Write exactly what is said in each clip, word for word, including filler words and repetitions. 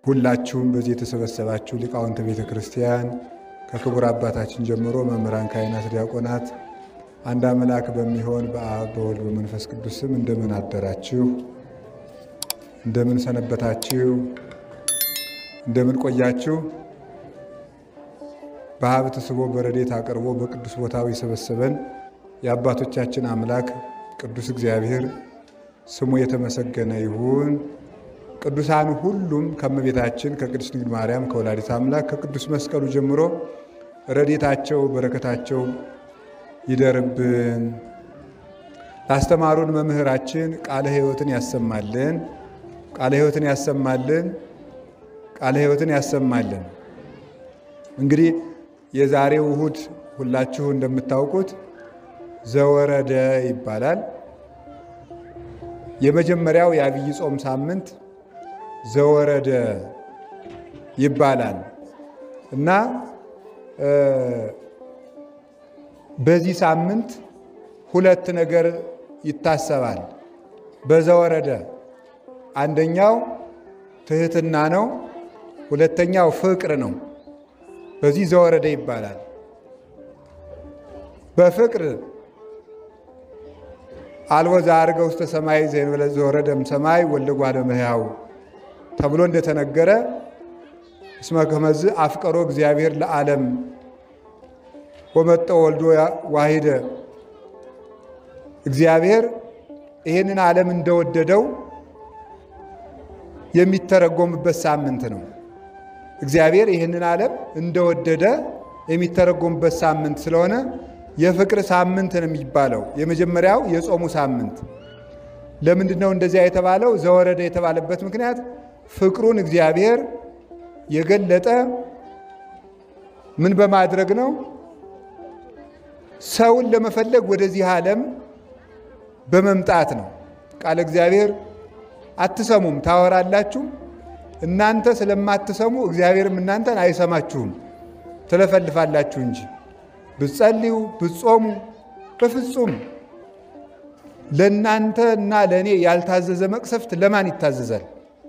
ሁላችሁም በዚህ የተሰበሰባችሁ ሊቃውንተ ቤተ ክርስቲያን ከክቡር አባታችን ጀምሮ መምህራን፣ ካህናት፣ ዲያቆናት አንድ አምላክ በሚሆን በአብ በወልድ በመንፈስ ቅዱስ ስም እንደምን አደራችሁ? እንደምን ሰነበታችሁ? እንደምን ቆያችሁ? በሀብት ስቦ በረድኤት አቅርቦ በቅዱስ ቦታው የሰበሰበን የአባቶቻችን አምላክ ቅዱስ እግዚአብሔር ስሙ የተመሰገነ ይሁን። ቅዱሳን ሁሉም ከእመቤታችን ከቅድስት ድንግል ማርያም ከወላዲተ አምላክ ከቅዱስ መስቀሉ ጀምሮ ረድኤታቸው በረከታቸው ይደርብን። ላስተማሩን መምህራችን ቃለ ሕይወትን ያሰማልን፣ ቃለ ሕይወትን ያሰማልን፣ ቃለ ሕይወትን ያሰማልን። እንግዲህ የዛሬው እሁድ ሁላችሁ እንደምታውቁት ዘወረደ ይባላል። የመጀመሪያው የዐቢይ ጾም ሳምንት ዘወረደ ይባላል እና በዚህ ሳምንት ሁለት ነገር ይታሰባል። በዘወረደ አንደኛው ትህትና ነው፣ ሁለተኛው ፍቅር ነው። በዚህ ዘወረደ ይባላል። በፍቅር አልቦ ዘዐርገ ውስተ ሰማይ ዘእንበለ ዘወረደ እምሰማይ ወልደ እጓለ እመሕያው ተብሎ እንደተነገረ እስመ ከመዝ አፍቀሮ እግዚአብሔር ለዓለም ወመጠ ወልዶ ዋሂደ። እግዚአብሔር ይህንን ዓለም እንደወደደው የሚተረጎምበት ሳምንት ነው። እግዚአብሔር ይህንን ዓለም እንደወደደ የሚተረጎምበት ሳምንት ስለሆነ የፍቅር ሳምንት ነው የሚባለው። የመጀመሪያው የጾሙ ሳምንት። ለምንድን ነው እንደዚያ የተባለው? ዘወረደ የተባለበት ምክንያት ፍቅሩን እግዚአብሔር የገለጠ ምን በማድረግ ነው? ሰውን ለመፈለግ ወደዚህ ዓለም በመምጣት ነው። ቃለ እግዚአብሔር አትሰሙም፣ ታወራላችሁ። እናንተ ስለማትሰሙ እግዚአብሔርም እናንተን አይሰማችሁም፣ ትለፈልፋላችሁ እንጂ ብትጸልዩ ብትጾሙ በፍጹም ለእናንተ እና ለእኔ ያልታዘዘ መቅሰፍት ለማን ይታዘዛል?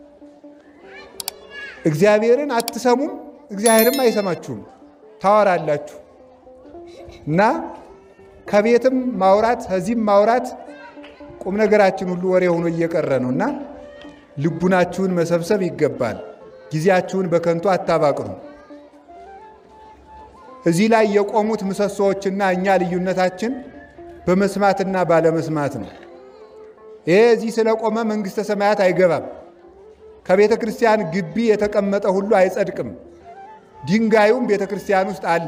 እግዚአብሔርን አትሰሙም፣ እግዚአብሔርም አይሰማችሁም፣ ታወራላችሁ እና ከቤትም ማውራት ከዚህም ማውራት ቁም ነገራችን ሁሉ ወሬ ሆኖ እየቀረ ነው እና ልቡናችሁን መሰብሰብ ይገባል። ጊዜያችሁን በከንቱ አታባቅኑ። እዚህ ላይ የቆሙት ምሰሶዎችና እኛ ልዩነታችን በመስማትና ባለመስማት ነው። ይሄ እዚህ ስለቆመ መንግሥተ ሰማያት አይገባም። ከቤተ ክርስቲያን ግቢ የተቀመጠ ሁሉ አይጸድቅም። ድንጋዩም ቤተ ክርስቲያን ውስጥ አለ።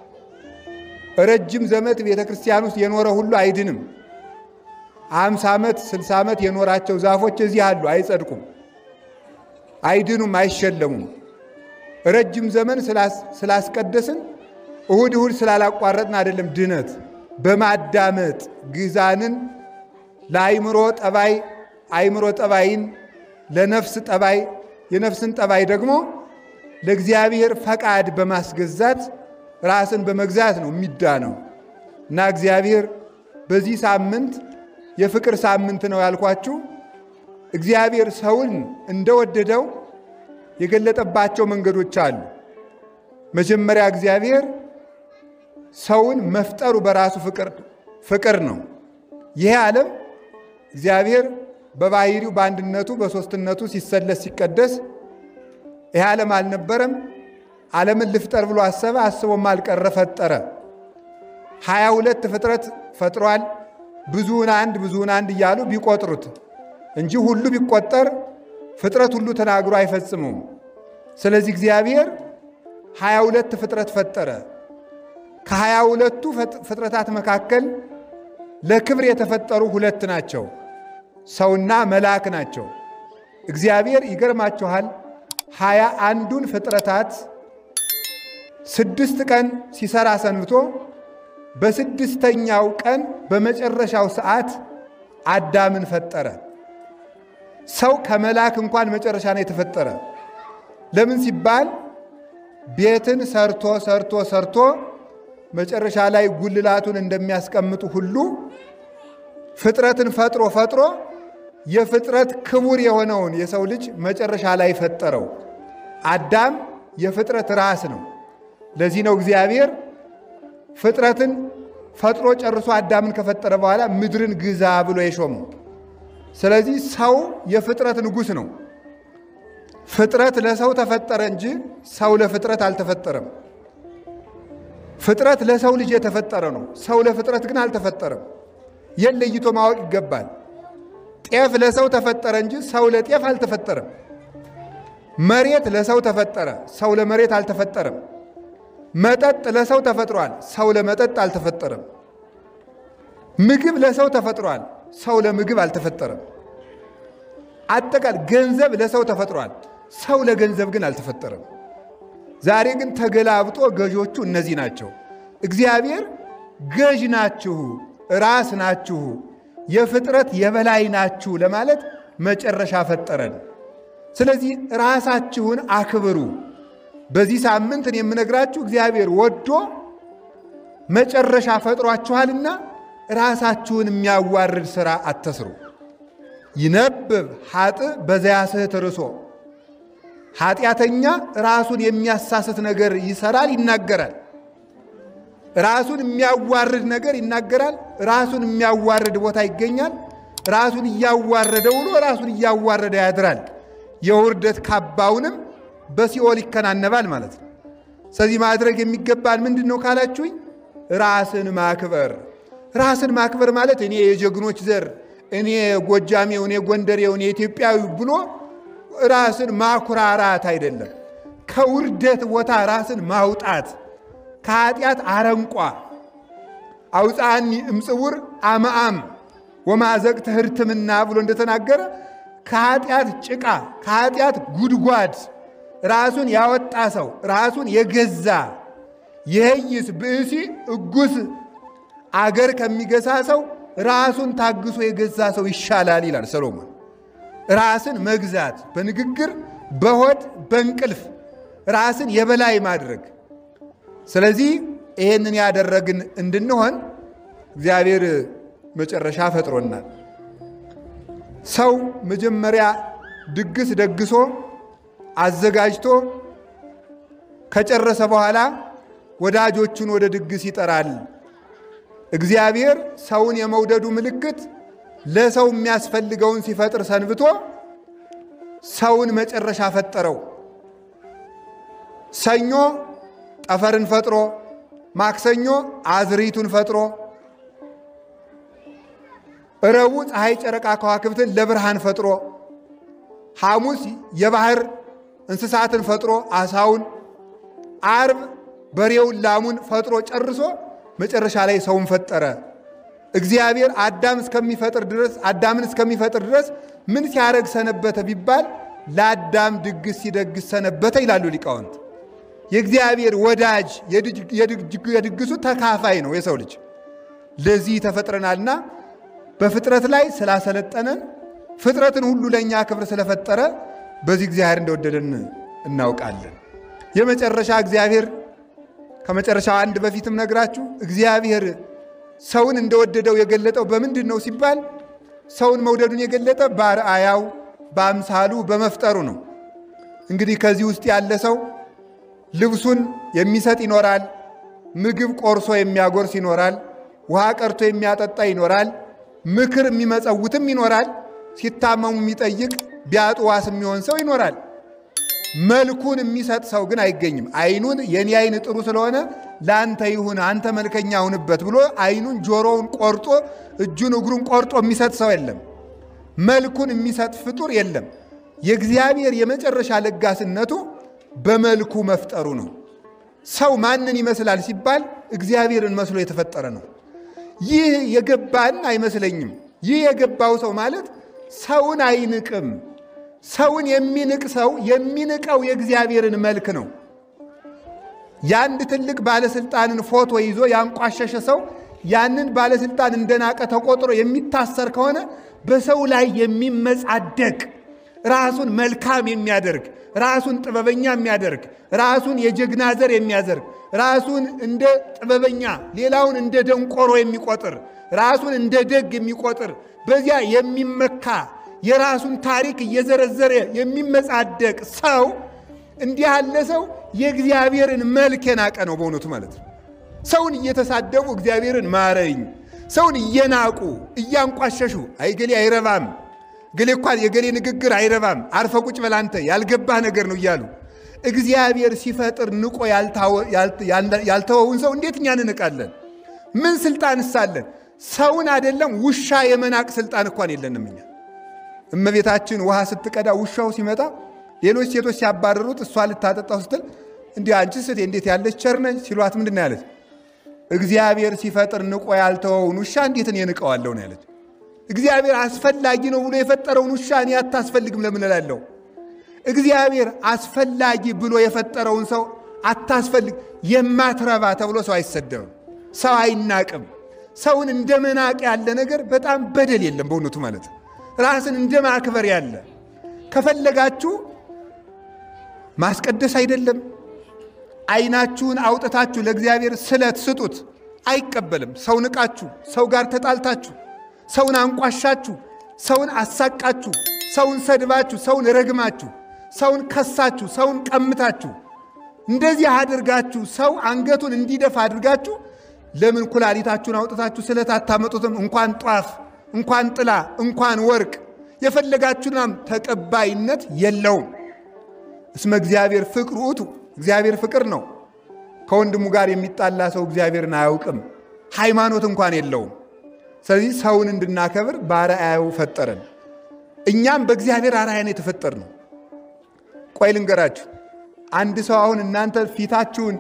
ረጅም ዘመን ቤተ ክርስቲያን ውስጥ የኖረ ሁሉ አይድንም። አምሳ ዓመት ስልሳ ዓመት የኖራቸው ዛፎች እዚህ አሉ፣ አይጸድቁም፣ አይድኑም፣ አይሸለሙም። ረጅም ዘመን ስላስቀደስን እሁድ እሁድ ስላላቋረጥን አይደለም ድነት። በማዳመጥ ግዛንን ለአይምሮ ጠባይ አይምሮ ጠባይን ለነፍስ ጠባይ የነፍስን ጠባይ ደግሞ ለእግዚአብሔር ፈቃድ በማስገዛት ራስን በመግዛት ነው የሚዳነው እና እግዚአብሔር በዚህ ሳምንት የፍቅር ሳምንት ነው ያልኳችሁ። እግዚአብሔር ሰውን እንደወደደው የገለጠባቸው መንገዶች አሉ። መጀመሪያ እግዚአብሔር ሰውን መፍጠሩ በራሱ ፍቅር ፍቅር ነው። ይሄ ዓለም እግዚአብሔር በባህሪው በአንድነቱ በሶስትነቱ ሲሰለስ ሲቀደስ ይሄ ዓለም አልነበረም። ዓለምን ልፍጠር ብሎ አሰበ፣ አስቦም አልቀረ፣ ፈጠረ። ሀያ ሁለት ፍጥረት ፈጥሯል። ብዙውን አንድ ብዙውን አንድ እያሉ ቢቆጥሩት እንጂ ሁሉ ቢቆጠር ፍጥረት ሁሉ ተናግሮ አይፈጽሙም። ስለዚህ እግዚአብሔር ሀያ ሁለት ፍጥረት ፈጠረ። ከሀያ ሁለቱ ፍጥረታት መካከል ለክብር የተፈጠሩ ሁለት ናቸው፣ ሰውና መልአክ ናቸው። እግዚአብሔር ይገርማችኋል፣ ሀያ አንዱን ፍጥረታት ስድስት ቀን ሲሰራ ሰንብቶ በስድስተኛው ቀን በመጨረሻው ሰዓት አዳምን ፈጠረ። ሰው ከመልአክ እንኳን መጨረሻ ነው የተፈጠረ። ለምን ሲባል ቤትን ሰርቶ ሰርቶ ሰርቶ መጨረሻ ላይ ጉልላቱን እንደሚያስቀምጡ ሁሉ ፍጥረትን ፈጥሮ ፈጥሮ የፍጥረት ክቡር የሆነውን የሰው ልጅ መጨረሻ ላይ ፈጠረው። አዳም የፍጥረት ራስ ነው። ለዚህ ነው እግዚአብሔር ፍጥረትን ፈጥሮ ጨርሶ አዳምን ከፈጠረ በኋላ ምድርን ግዛ ብሎ የሾመው። ስለዚህ ሰው የፍጥረት ንጉሥ ነው። ፍጥረት ለሰው ተፈጠረ እንጂ ሰው ለፍጥረት አልተፈጠረም። ፍጥረት ለሰው ልጅ የተፈጠረ ነው። ሰው ለፍጥረት ግን አልተፈጠረም። ይህን ለይቶ ማወቅ ይገባል። ጤፍ ለሰው ተፈጠረ እንጂ ሰው ለጤፍ አልተፈጠረም። መሬት ለሰው ተፈጠረ፣ ሰው ለመሬት አልተፈጠረም። መጠጥ ለሰው ተፈጥሯል፣ ሰው ለመጠጥ አልተፈጠረም። ምግብ ለሰው ተፈጥሯል፣ ሰው ለምግብ አልተፈጠረም። አጠቃላይ ገንዘብ ለሰው ተፈጥሯል፣ ሰው ለገንዘብ ግን አልተፈጠረም። ዛሬ ግን ተገላብጦ ገዦቹ እነዚህ ናቸው። እግዚአብሔር ገዥ ናችሁ፣ ራስ ናችሁ፣ የፍጥረት የበላይ ናችሁ ለማለት መጨረሻ ፈጠረን። ስለዚህ ራሳችሁን አክብሩ። በዚህ ሳምንት እኔ የምነግራችሁ እግዚአብሔር ወዶ መጨረሻ ፈጥሯችኋልና ራሳችሁን የሚያዋርድ ሥራ አትስሩ። ይነብብ ኃጥእ በዘያስሕት ርእሶ፣ ኃጢአተኛ ራሱን የሚያሳስት ነገር ይሰራል፣ ይናገራል። ራሱን የሚያዋርድ ነገር ይናገራል። ራሱን የሚያዋርድ ቦታ ይገኛል። ራሱን እያዋረደ ውሎ ራሱን እያዋረደ ያድራል። የውርደት ካባውንም በሲኦል ይከናነባል ማለት ነው። ስለዚህ ማድረግ የሚገባን ምንድን ነው ካላችሁኝ፣ ራስን ማክበር። ራስን ማክበር ማለት እኔ የጀግኖች ዘር፣ እኔ ጎጃሜው፣ እኔ ጎንደሬው፣ እኔ ኢትዮጵያዊ ብሎ ራስን ማኩራራት አይደለም። ከውርደት ቦታ ራስን ማውጣት፣ ከኃጢአት አረንቋ አውፃኒ እምጽውር አመአም ወማዘቅት ህርትምና ብሎ እንደተናገረ ከኃጢአት ጭቃ ከኃጢአት ጉድጓድ ራሱን ያወጣ ሰው ራሱን የገዛ የህይስ ብእሲ እጉስ አገር ከሚገዛ ሰው ራሱን ታግሶ የገዛ ሰው ይሻላል ይላል ሰሎሞን። ራስን መግዛት በንግግር በሆድ በእንቅልፍ ራስን የበላይ ማድረግ። ስለዚህ ይሄንን ያደረግን እንድንሆን እግዚአብሔር መጨረሻ ፈጥሮናል። ሰው መጀመሪያ ድግስ ደግሶ አዘጋጅቶ ከጨረሰ በኋላ ወዳጆቹን ወደ ድግስ ይጠራል። እግዚአብሔር ሰውን የመውደዱ ምልክት ለሰው የሚያስፈልገውን ሲፈጥር ሰንብቶ ሰውን መጨረሻ ፈጠረው። ሰኞ ጠፈርን ፈጥሮ፣ ማክሰኞ አዝሪቱን ፈጥሮ፣ ረቡዕ ፀሐይ ጨረቃ ከዋክብትን ለብርሃን ፈጥሮ፣ ሐሙስ የባህር እንስሳትን ፈጥሮ አሳውን፣ ዓርብ በሬውን ላሙን ፈጥሮ ጨርሶ መጨረሻ ላይ ሰውን ፈጠረ። እግዚአብሔር አዳም እስከሚፈጥር ድረስ አዳምን እስከሚፈጥር ድረስ ምን ሲያረግ ሰነበተ ቢባል ለአዳም ድግስ ሲደግስ ሰነበተ ይላሉ ሊቃውንት። የእግዚአብሔር ወዳጅ የድግሱ ተካፋይ ነው የሰው ልጅ። ለዚህ ተፈጥረናልና በፍጥረት ላይ ስላሰለጠነን ፍጥረትን ሁሉ ለኛ ክብር ስለፈጠረ በዚህ እግዚአብሔር እንደወደደን እናውቃለን። የመጨረሻ እግዚአብሔር ከመጨረሻው አንድ በፊትም ነግራችሁ እግዚአብሔር ሰውን እንደወደደው የገለጠው በምንድን ነው ሲባል ሰውን መውደዱን የገለጠ በአርአያው በአምሳሉ በመፍጠሩ ነው። እንግዲህ ከዚህ ውስጥ ያለ ሰው ልብሱን የሚሰጥ ይኖራል፣ ምግብ ቆርሶ የሚያጎርስ ይኖራል፣ ውሃ ቀርቶ የሚያጠጣ ይኖራል፣ ምክር የሚመጸውትም ይኖራል፣ ሲታመሙ የሚጠይቅ ቢያጡ ዋስ የሚሆን ሰው ይኖራል። መልኩን የሚሰጥ ሰው ግን አይገኝም። አይኑን የኔ አይን ጥሩ ስለሆነ ላንተ ይሁን አንተ መልከኛ ሁንበት ብሎ አይኑን ጆሮውን ቆርጦ እጁን እግሩን ቆርጦ የሚሰጥ ሰው የለም። መልኩን የሚሰጥ ፍጡር የለም። የእግዚአብሔር የመጨረሻ ለጋስነቱ በመልኩ መፍጠሩ ነው። ሰው ማንን ይመስላል ሲባል እግዚአብሔርን መስሎ የተፈጠረ ነው። ይህ የገባን አይመስለኝም። ይህ የገባው ሰው ማለት ሰውን አይንቅም። ሰውን የሚንቅ ሰው የሚንቀው የእግዚአብሔርን መልክ ነው። ያንድ ትልቅ ባለስልጣንን ፎቶ ይዞ ያንቋሸሸ ሰው ያንን ባለስልጣን እንደናቀ ተቆጥሮ የሚታሰር ከሆነ በሰው ላይ የሚመጻደቅ ራሱን መልካም የሚያደርግ ራሱን ጥበበኛ የሚያደርግ ራሱን የጀግና ዘር የሚያደርግ ራሱን እንደ ጥበበኛ ሌላውን እንደ ደንቆሮ የሚቆጥር ራሱን እንደ ደግ የሚቆጥር በዚያ የሚመካ የራሱን ታሪክ እየዘረዘረ የሚመጻደቅ ሰው እንዲህ ያለ ሰው የእግዚአብሔርን መልክ የናቀ ነው በእውነቱ ማለት ነው። ሰውን እየተሳደቡ እግዚአብሔርን ማረኝ፣ ሰውን እየናቁ እያንቋሸሹ አይገሌ አይረባም፣ ገሌ እንኳን የገሌ ንግግር አይረባም፣ አርፈ ቁጭ በል አንተ ያልገባህ ነገር ነው እያሉ እግዚአብሔር ሲፈጥር ንቆ ያልተወውን ሰው እንዴት እኛ እንንቃለን? ምን ስልጣን ሳለን? ሰውን አይደለም ውሻ የመናቅ ስልጣን እንኳን የለንም እኛ። እመቤታችን ውሃ ስትቀዳ ውሻው ሲመጣ ሌሎች ሴቶች ሲያባረሩት እሷ ልታጠጣው ስትል እንዴ አንቺ ስት እንዴት ያለች ቸር ነሽ ሲሏት ምንድን ነው ያለች? እግዚአብሔር ሲፈጥር ንቆ ያልተወውን ውሻ እንዴት እኔ ንቀዋለሁ ነው ያለች። እግዚአብሔር አስፈላጊ ነው ብሎ የፈጠረውን ውሻ እኔ አታስፈልግም ለምን እላለሁ? እግዚአብሔር አስፈላጊ ብሎ የፈጠረውን ሰው አታስፈልግ የማትረባ ተብሎ ሰው አይሰደብም፣ ሰው አይናቅም። ሰውን እንደ መናቅ ያለ ነገር በጣም በደል የለም በእውነቱ ማለት ነው። ራስን እንደ ማክበር ያለ ከፈለጋችሁ ማስቀደስ አይደለም አይናችሁን አውጥታችሁ ለእግዚአብሔር ስለት ስጡት፣ አይቀበልም። ሰው ንቃችሁ፣ ሰው ጋር ተጣልታችሁ፣ ሰውን አንቋሻችሁ፣ ሰውን አሳቃችሁ፣ ሰውን ሰድባችሁ፣ ሰውን ረግማችሁ፣ ሰውን ከሳችሁ፣ ሰውን ቀምታችሁ እንደዚህ አድርጋችሁ ሰው አንገቱን እንዲደፋ አድርጋችሁ ለምን ኩላሊታችሁን አውጥታችሁ ስለት አታመጡትም? እንኳን ጧፍ እንኳን ጥላ እንኳን ወርቅ የፈለጋችሁናም ተቀባይነት የለውም። እስመ እግዚአብሔር ፍቅር ውእቱ፣ እግዚአብሔር ፍቅር ነው። ከወንድሙ ጋር የሚጣላ ሰው እግዚአብሔርን አያውቅም፣ ሃይማኖት እንኳን የለውም። ስለዚህ ሰውን እንድናከብር በአርአያው ፈጠረን። እኛም በእግዚአብሔር አርአያ ነው የተፈጠርነው። ቆይ ልንገራችሁ፣ አንድ ሰው አሁን እናንተ ፊታችሁን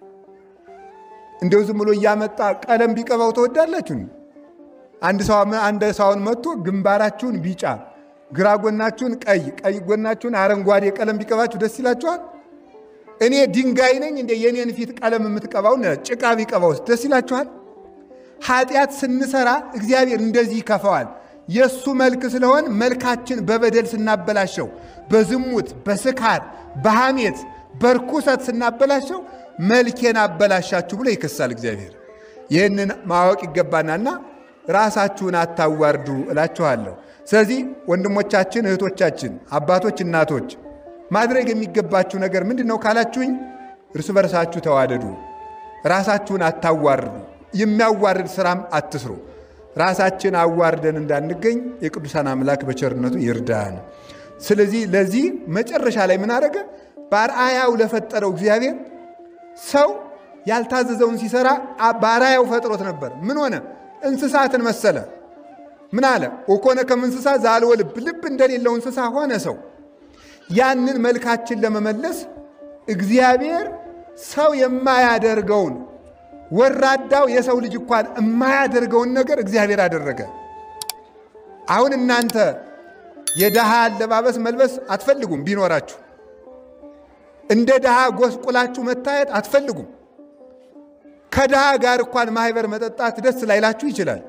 እንደው ዝም ብሎ እያመጣ ቀለም ቢቀባው ተወዳላችሁ? አንድ ሰው አንድ ሰውን መጥቶ ግንባራችሁን ቢጫ፣ ግራ ጎናችሁን ቀይ፣ ቀይ ጎናችሁን አረንጓዴ ቀለም ቢቀባችሁ ደስ ይላችኋል? እኔ ድንጋይ ነኝ እንደ የኔን ፊት ቀለም የምትቀባው ጭቃ ቢቀባውስ ደስ ይላችኋል? ኃጢአት ስንሰራ እግዚአብሔር እንደዚህ ይከፋዋል። የሱ መልክ ስለሆን መልካችን በበደል ስናበላሸው፣ በዝሙት በስካር በሐሜት በርኩሰት ስናበላሸው መልኬን አበላሻችሁ ብሎ ይከሳል እግዚአብሔር። ይህንን ማወቅ ይገባናልና ራሳችሁን አታዋርዱ እላችኋለሁ። ስለዚህ ወንድሞቻችን፣ እህቶቻችን፣ አባቶች፣ እናቶች ማድረግ የሚገባችሁ ነገር ምንድነው ካላችሁኝ፣ እርስ በርሳችሁ ተዋደዱ፣ ራሳችሁን አታዋርዱ፣ የሚያዋርድ ስራም አትስሩ። ራሳችን አዋርደን እንዳንገኝ የቅዱሳን አምላክ በቸርነቱ ይርዳን። ስለዚህ ለዚህ መጨረሻ ላይ ምን አደረገ? በአርአያው ለፈጠረው እግዚአብሔር ሰው ያልታዘዘውን ሲሰራ በአርአያው ፈጥሮት ነበር። ምን ሆነ? እንስሳትን መሰለ። ምን አለ? ወኮነ ከመ እንስሳ ዘአልቦ ልብ፣ ልብ እንደሌለው እንስሳ ሆነ ሰው። ያንን መልካችን ለመመለስ እግዚአብሔር ሰው የማያደርገውን ወራዳው የሰው ልጅ እንኳን የማያደርገውን ነገር እግዚአብሔር አደረገ። አሁን እናንተ የደሃ አለባበስ መልበስ አትፈልጉም ቢኖራችሁ፣ እንደ ደሃ ጎስቁላችሁ መታየት አትፈልጉም። ከደሃ ጋር እንኳን ማህበር መጠጣት ደስ ላይላችሁ ይችላል።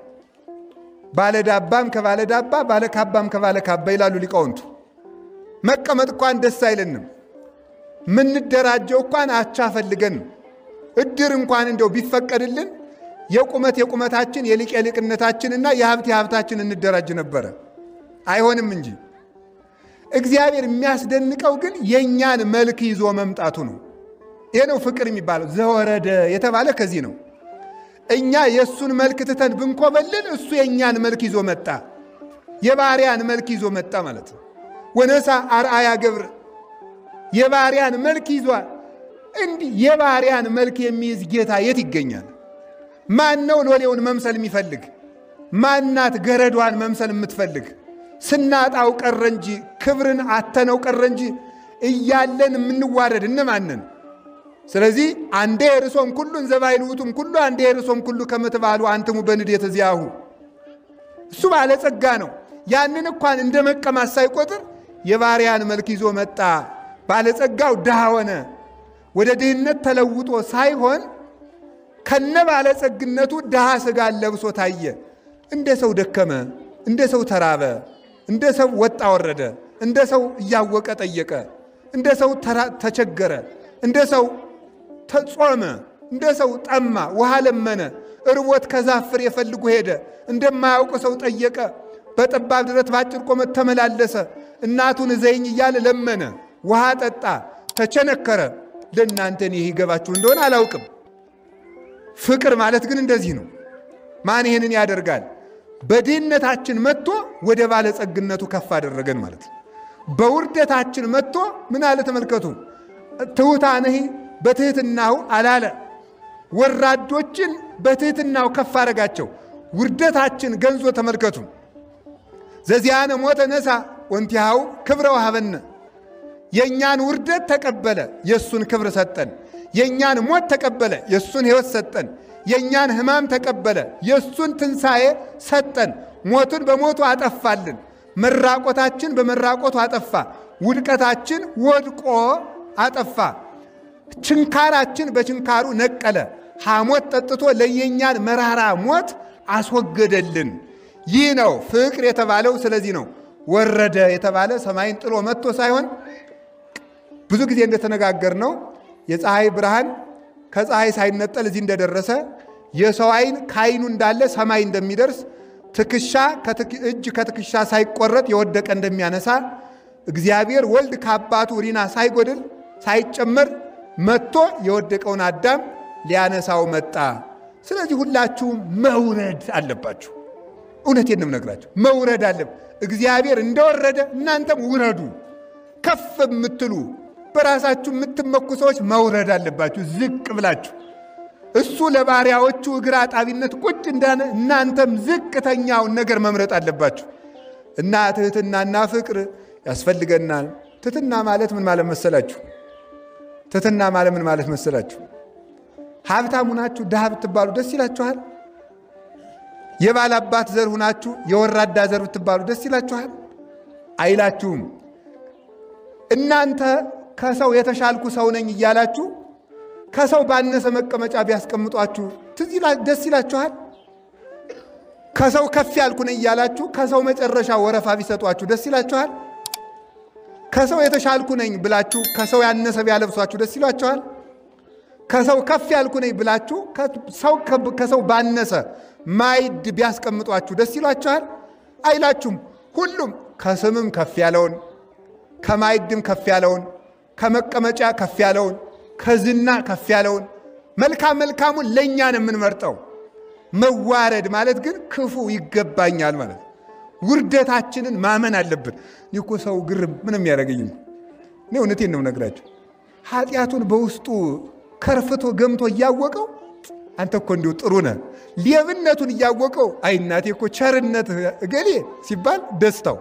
ባለዳባም ከባለዳባ ባለካባም ከባለካባ ይላሉ ሊቃውንቱ። መቀመጥ እንኳን ደስ አይለንም። ምን ደራጀው እንኳን አቻ ፈልገን እድር እንኳን እንደው ቢፈቀድልን የቁመት የቁመታችን የሊቅ የሊቅነታችንና የሀብት የሀብታችን እንደራጅ ነበረ። አይሆንም እንጂ እግዚአብሔር የሚያስደንቀው ግን የኛን መልክ ይዞ መምጣቱ ነው። ይሄ ነው ፍቅር የሚባለው። ዘወረደ የተባለ ከዚህ ነው። እኛ የሱን መልክ ትተን ብንኮበልን እሱ የኛን መልክ ይዞ መጣ። የባሪያን መልክ ይዞ መጣ ማለት ነው። ወነሳ አርአያ ገብር፣ የባሪያን መልክ ይዟል። እንዲህ የባሪያን መልክ የሚይዝ ጌታ የት ይገኛል? ማን ነው ሎሌውን መምሰል የሚፈልግ? ማናት ገረዷን መምሰል የምትፈልግ? ስናጣው ቀረ እንጂ ክብርን አተነው ቀረ እንጂ እያለን የምንዋረድ እነማንን? ስለዚህ አንዴ ርሶም ኩሉን ዘባይሉቱም ኩሉ አንዴ ርሶም ኩሉ ከመተባሉ አንተሙ በንዴት እዚያሁ። እሱ ባለጸጋ ነው። ያንን እንኳን እንደ መቀማት ሳይቆጥር የባሪያን መልክ ይዞ መጣ። ባለጸጋው ድሃ ሆነ። ወደ ድህነት ተለውጦ ሳይሆን ከነ ባለጸግነቱ ድሃ ስጋ ለብሶ ታየ። እንደ ሰው ደከመ፣ እንደ ሰው ተራበ፣ እንደ ሰው ወጣ ወረደ፣ እንደ ሰው እያወቀ ጠየቀ፣ እንደ ሰው ተቸገረ፣ እንደ ሰው ተጾመ፣ እንደ ሰው ጠማ፣ ውሃ ለመነ፣ እርቦት ከዛፍ ፍሬ ፈልጎ ሄደ፣ እንደማያውቅ ሰው ጠየቀ፣ በጠባብ ድረት ባጭር ቆመት ተመላለሰ፣ እናቱን ዘይኝ እያለ ለመነ፣ ውሃ ጠጣ፣ ተቸነከረ። ለእናንተ ይሄ ይገባችሁ እንደሆነ አላውቅም። ፍቅር ማለት ግን እንደዚህ ነው። ማን ይሄንን ያደርጋል? በድህነታችን መጥቶ ወደ ባለጸግነቱ ከፍ አደረገን ማለት ነው። በውርደታችን መጥቶ ምን አለ ተመልከቱ። ትሑታንህ በትህትናው አላለ። ወራዶችን በትህትናው ከፍ አደረጋቸው። ውርደታችን ገንዞ ተመልከቱ። ዘዚያነ ሞተ ነሳ ወንቲሃው ክብረ ወሀበነ። የእኛን ውርደት ተቀበለ፣ የእሱን ክብር ሰጠን። የእኛን ሞት ተቀበለ፣ የእሱን ሕይወት ሰጠን። የእኛን ሕማም ተቀበለ፣ የእሱን ትንሣኤ ሰጠን። ሞቱን በሞቱ አጠፋልን። መራቆታችን በመራቆቱ አጠፋ። ውድቀታችን ወድቆ አጠፋ። ችንካራችን በችንካሩ ነቀለ። ሐሞት ጠጥቶ ለየኛን መራራ ሞት አስወገደልን። ይህ ነው ፍቅር የተባለው። ስለዚህ ነው ወረደ የተባለ ሰማይን ጥሎ መጥቶ ሳይሆን ብዙ ጊዜ እንደተነጋገር ነው የፀሐይ ብርሃን ከፀሐይ ሳይነጠል እዚህ እንደደረሰ የሰው አይን ከአይኑ እንዳለ ሰማይ እንደሚደርስ ትክሻ እጅ ከትክሻ ሳይቆረጥ የወደቀ እንደሚያነሳ እግዚአብሔር ወልድ ከአባቱ ሪና ሳይጎድል ሳይጨመር መጥቶ የወደቀውን አዳም ሊያነሳው መጣ። ስለዚህ ሁላችሁም መውረድ አለባችሁ። እውነቴን ነው የምነግራችሁ፣ መውረድ አለ። እግዚአብሔር እንደወረደ እናንተም ውረዱ። ከፍ የምትሉ በራሳችሁ የምትመኩ ሰዎች መውረድ አለባችሁ። ዝቅ ብላችሁ እሱ ለባሪያዎቹ እግር አጣቢነት ቁጭ እንዳለ እናንተም ዝቅተኛውን ነገር መምረጥ አለባችሁ። እና ትህትናና ፍቅር ያስፈልገናል። ትህትና ማለት ምን ማለት መሰላችሁ? ትህትና ማለት ምን ማለት መሰላችሁ? ሀብታም ሁናችሁ ድሃ ብትባሉ ደስ ይላችኋል? የባለ አባት ዘር ሁናችሁ የወራዳ ዘር ብትባሉ ደስ ይላችኋል? አይላችሁም። እናንተ ከሰው የተሻልኩ ሰው ነኝ እያላችሁ ከሰው ባነሰ መቀመጫ ቢያስቀምጧችሁ ደስ ይላችኋል? ከሰው ከፍ ያልኩ ነኝ እያላችሁ ከሰው መጨረሻ ወረፋ ቢሰጧችሁ ደስ ይላችኋል? ከሰው የተሻልኩ ነኝ ብላችሁ ከሰው ያነሰ ቢያለብሷችሁ ደስ ይላችኋል? ከሰው ከፍ ያልኩ ነኝ ብላችሁ ከሰው ባነሰ ማይድ ቢያስቀምጧችሁ ደስ ይላችኋል? አይላችሁም። ሁሉም ከስምም ከፍ ያለውን ከማይድም ከፍ ያለውን ከመቀመጫ ከፍ ያለውን ከዝና ከፍ ያለውን መልካም መልካሙን ለእኛ ነው የምንመርጠው። መዋረድ ማለት ግን ክፉ ይገባኛል ማለት ውርደታችንን ማመን አለብን። እኮ ሰው ግርም ምንም ያደርገኝ እኔ እውነቴን ነው ነግራችሁ። ኃጢአቱን በውስጡ ከርፍቶ ገምቶ እያወቀው አንተ እኮ እንዲሁ ጥሩ ነህ። ሌብነቱን እያወቀው አይ እናቴ እኮ ቸርነት እገሌ ሲባል ደስታው።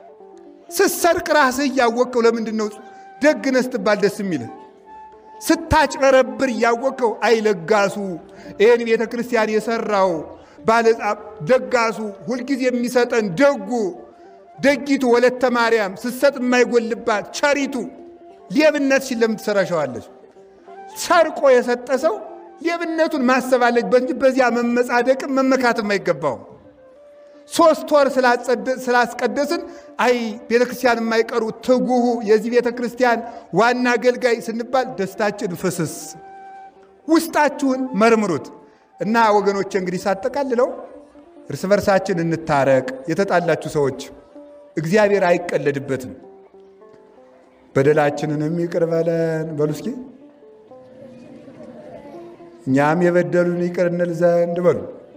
ስትሰርቅ ራስህ እያወቀው ለምንድን ነው ደግ ነህ ስትባል ደስ የሚልህ? ስታጭበረብር እያወቀው አይ ለጋሱ ይህን ቤተ ክርስቲያን የሰራው ባለጻ ደጋሱ ሁልጊዜ የሚሰጠን ደጉ ደጊቱ ወለተ ማርያም ስትሰጥ የማይጎልባት ቸሪቱ ሌብነት ሲለም ትሰራሻዋለች። ሰርቆ የሰጠ ሰው ሌብነቱን ማሰባለች እንጂ በዚያ መመጻደቅም መመካትም አይገባው። ሶስት ወር ስላስቀደስን አይ ቤተክርስቲያን የማይቀሩ ትጉሁ የዚህ ቤተክርስቲያን ዋና አገልጋይ ስንባል ደስታችን ፍስስ። ውስጣችሁን መርምሩት እና ወገኖቼ እንግዲህ ሳጠቃልለው እርስ በርሳችን እንታረቅ። የተጣላችሁ ሰዎች እግዚአብሔር አይቀለድበትም። በደላችንንም ይቅር በለን በሉ እስኪ። እኛም የበደሉን ይቅር እንል ዘንድ በሉ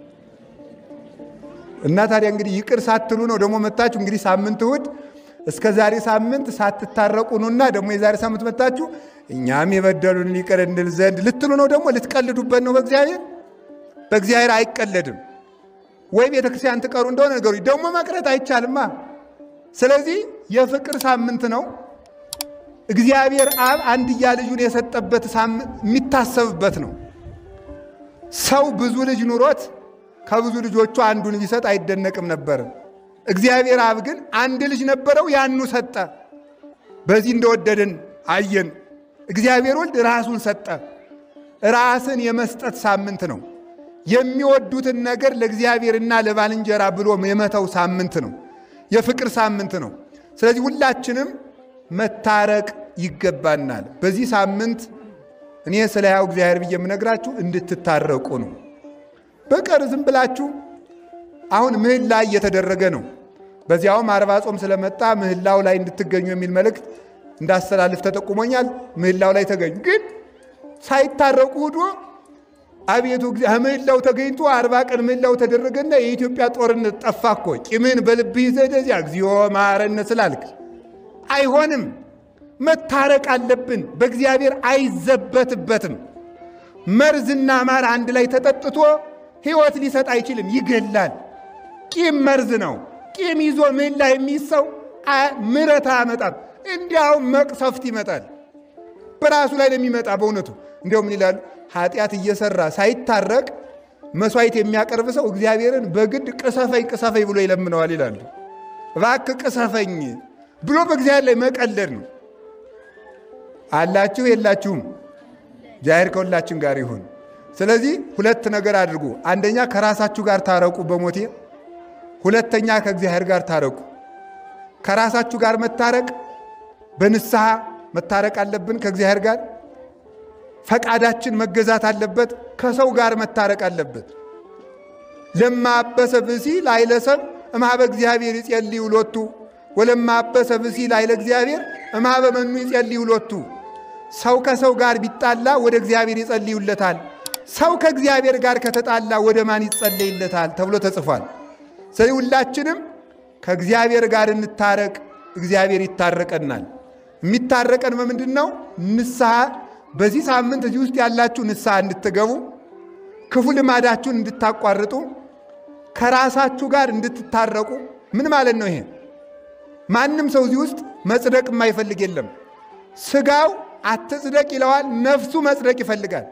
እና ታዲያ እንግዲህ ይቅር ሳትሉ ነው ደግሞ መጣችሁ። እንግዲህ ሳምንት እሑድ እስከ ዛሬ ሳምንት ሳትታረቁ ነውና ደግሞ የዛሬ ሳምንት መጣችሁ እኛም የበደሉን ይቅር እንል ዘንድ ልትሉ ነው። ደግሞ ልትቀልዱበት ነው በእግዚአብሔር። በእግዚአብሔር አይቀለድም። ወይ ቤተክርስቲያን ትቀሩ እንደሆነ ነገሩ ደግሞ መቅረት አይቻልማ። ስለዚህ የፍቅር ሳምንት ነው። እግዚአብሔር አብ አንድያ ልጁን የሰጠበት ሳምንት የሚታሰብበት ነው። ሰው ብዙ ልጅ ኑሮት ከብዙ ልጆቹ አንዱን ቢሰጥ አይደነቅም ነበር። እግዚአብሔር አብ ግን አንድ ልጅ ነበረው፣ ያኑ ሰጠ። በዚህ እንደወደደን አየን። እግዚአብሔር ወልድ ራሱን ሰጠ። ራስን የመስጠት ሳምንት ነው። የሚወዱትን ነገር ለእግዚአብሔርና ለባልንጀራ ብሎ የመተው ሳምንት ነው። የፍቅር ሳምንት ነው። ስለዚህ ሁላችንም መታረቅ ይገባናል። በዚህ ሳምንት እኔ ስለ ያው እግዚአብሔር ብዬ የምነግራችሁ እንድትታረቁ ነው። በቀር ዝም ብላችሁ አሁን ምህላ እየተደረገ ነው። በዚያውም አርባ ጾም ስለመጣ ምህላው ላይ እንድትገኙ የሚል መልእክት እንዳስተላልፍ ተጠቁሞኛል። ምህላው ላይ ተገኙ። ግን ሳይታረቁ ሄዶ አቤቱ ምህላው ተገኝቶ አርባ ቀን ምህላው ተደረገና የኢትዮጵያ ጦርነት ጠፋ እኮ ቂምን በልብህ ይዘህ ደዚያ እግዚኦ ማረነ ስላልክ አይሆንም። መታረቅ አለብን። በእግዚአብሔር አይዘበትበትም። መርዝና ማር አንድ ላይ ተጠጥቶ ሕይወት ሊሰጥ አይችልም፣ ይገላል። ቂም መርዝ ነው። ቂም ይዞ ምህላ የሚሰው ምሕረት አያመጣም፣ እንዲያውም መቅሰፍት ይመጣል። በራሱ ላይ ለሚመጣ በእውነቱ እንዲያው ምን ይላሉ? ኃጢአት እየሰራ ሳይታረቅ መስዋዕት የሚያቀርብ ሰው እግዚአብሔርን በግድ ቅሰፈኝ ቅሰፈኝ ብሎ ይለምነዋል ይላሉ። እባክህ ቅሰፈኝ ብሎ በእግዚአብሔር ላይ መቀለድ ነው። አላችሁ የላችሁም? እግዚአብሔር ከሁላችን ጋር ይሁን። ስለዚህ ሁለት ነገር አድርጉ። አንደኛ ከራሳችሁ ጋር ታረቁ በሞቴ፣ ሁለተኛ ከእግዚአብሔር ጋር ታረቁ። ከራሳችሁ ጋር መታረቅ በንስሐ መታረቅ አለብን። ከእግዚአብሔር ጋር ፈቃዳችን መገዛት አለበት። ከሰው ጋር መታረቅ አለበት። ለማበሰ ብሲ ላይለሰብ እምኀበ እግዚአብሔር ይጸልዩ ሎቱ ወለማበሰ ብሲ ላይለ እግዚአብሔር እምኀበ መኑ ይጸልዩ ሎቱ። ሰው ከሰው ጋር ቢጣላ ወደ እግዚአብሔር ይጸልዩለታል፣ ሰው ከእግዚአብሔር ጋር ከተጣላ ወደ ማን ይጸልይለታል ተብሎ ተጽፏል። ስለዚህ ሁላችንም ከእግዚአብሔር ጋር እንታረቅ፣ እግዚአብሔር ይታረቀናል። የሚታረቀን በምንድን ነው? ንስሐ። በዚህ ሳምንት እዚህ ውስጥ ያላችሁ ንስሐ እንድትገቡ፣ ክፉ ልማዳችሁን እንድታቋርጡ፣ ከራሳችሁ ጋር እንድትታረቁ። ምን ማለት ነው ይሄ? ማንም ሰው እዚህ ውስጥ መጽደቅ የማይፈልግ የለም። ስጋው አትጽደቅ ይለዋል፣ ነፍሱ መጽደቅ ይፈልጋል።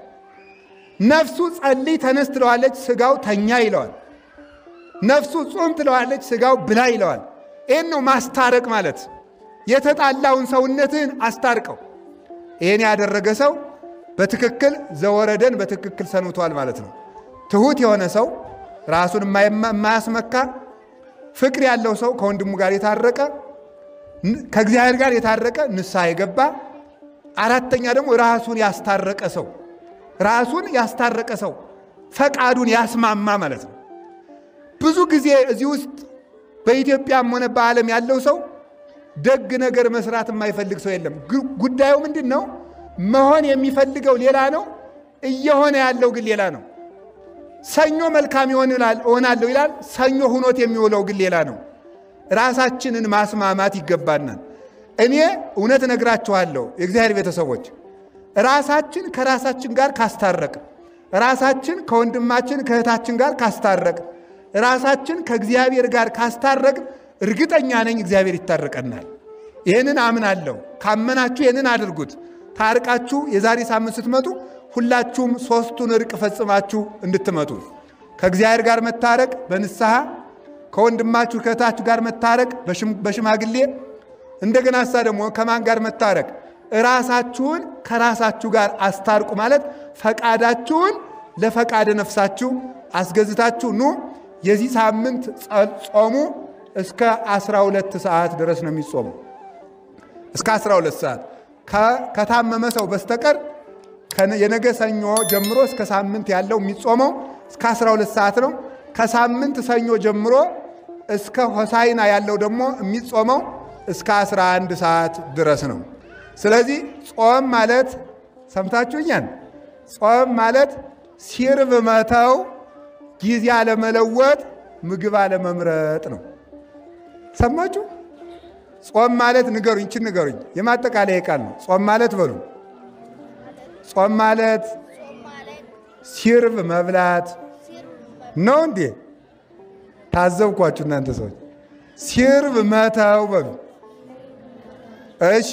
ነፍሱ ጸልይ ተነስ ትለዋለች፣ ስጋው ተኛ ይለዋል። ነፍሱ ጾም ትለዋለች፣ ስጋው ብላ ይለዋል። ይህን ነው ማስታረቅ ማለት። የተጣላውን ሰውነትን አስታርቀው። ይህን ያደረገ ሰው በትክክል ዘወረደን በትክክል ሰንብቷል ማለት ነው። ትሁት የሆነ ሰው፣ ራሱን የማያስመካ ፍቅር ያለው ሰው፣ ከወንድሙ ጋር የታረቀ ከእግዚአብሔር ጋር የታረቀ ንስሐ የገባ። አራተኛ ደግሞ ራሱን ያስታረቀ ሰው፣ ራሱን ያስታረቀ ሰው ፈቃዱን ያስማማ ማለት ነው። ብዙ ጊዜ እዚህ ውስጥ በኢትዮጵያም ሆነ በዓለም ያለው ሰው ደግ ነገር መስራት የማይፈልግ ሰው የለም። ጉዳዩ ምንድን ነው? መሆን የሚፈልገው ሌላ ነው፣ እየሆነ ያለው ግን ሌላ ነው። ሰኞ መልካም እሆናለሁ ይላል፣ ሰኞ ሁኖት የሚውለው ግን ሌላ ነው። ራሳችንን ማስማማት ይገባናል። እኔ እውነት እነግራችኋለሁ የእግዚአብሔር ቤተሰቦች፣ ራሳችን ከራሳችን ጋር ካስታረቅ፣ ራሳችን ከወንድማችን ከእህታችን ጋር ካስታረቅ፣ ራሳችን ከእግዚአብሔር ጋር ካስታረቅ፣ እርግጠኛ ነኝ እግዚአብሔር ይታረቀናል። ይህንን አምናለሁ። ካመናችሁ ይህንን አድርጉት። ታርቃችሁ የዛሬ ሳምንት ስትመጡ ሁላችሁም ሶስቱን እርቅ ፈጽማችሁ እንድትመጡ፣ ከእግዚአብሔር ጋር መታረቅ በንስሐ፣ ከወንድማችሁ ከእህታችሁ ጋር መታረቅ በሽማግሌ፣ እንደገና እሳ ደግሞ ከማን ጋር መታረቅ? ራሳችሁን ከራሳችሁ ጋር አስታርቁ ማለት ፈቃዳችሁን ለፈቃደ ነፍሳችሁ አስገዝታችሁ ኑ። የዚህ ሳምንት ጾሙ እስከ አስራ ሁለት ሰዓት ድረስ ነው የሚጾመው። እስከ አስራ ሁለት ሰዓት ከታመመ ሰው በስተቀር የነገ ሰኞ ጀምሮ እስከ ሳምንት ያለው የሚጾመው እስከ አስራ ሁለት ሰዓት ነው። ከሳምንት ሰኞ ጀምሮ እስከ ሆሳዕና ያለው ደግሞ የሚጾመው እስከ አስራ አንድ ሰዓት ድረስ ነው። ስለዚህ ጾም ማለት ሰምታችሁኛል። ጾም ማለት ሲርብ መተው፣ ጊዜ አለመለወጥ፣ ምግብ አለመምረጥ ነው። ሰማችሁ? ጾም ማለት ንገሩኝ፣ እንቺ ንገሩኝ። የማጠቃለያ ቃል ነው። ጾም ማለት በሉ። ጾም ማለት ሲርብ መብላት ነው እንዴ? ታዘብኳችሁ እናንተ ሰዎች። ሲርብ መተው በሉ። እሺ፣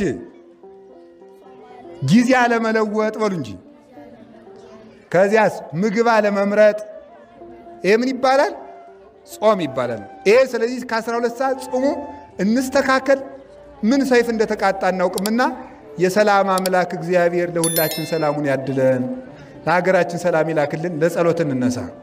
ጊዜ አለመለወጥ በሉ እንጂ። ከዚያስ ምግብ አለመምረጥ። ይሄ ምን ይባላል? ጾም ይባላል። ይሄ ስለዚህ ከአስራ ሁለት ሰዓት ጾሙ እንስተካከል። ምን ሰይፍ እንደተቃጣ እናውቅምና የሰላም አምላክ እግዚአብሔር ለሁላችን ሰላሙን ያድለን፣ ለሀገራችን ሰላም ይላክልን። ለጸሎት እንነሳ።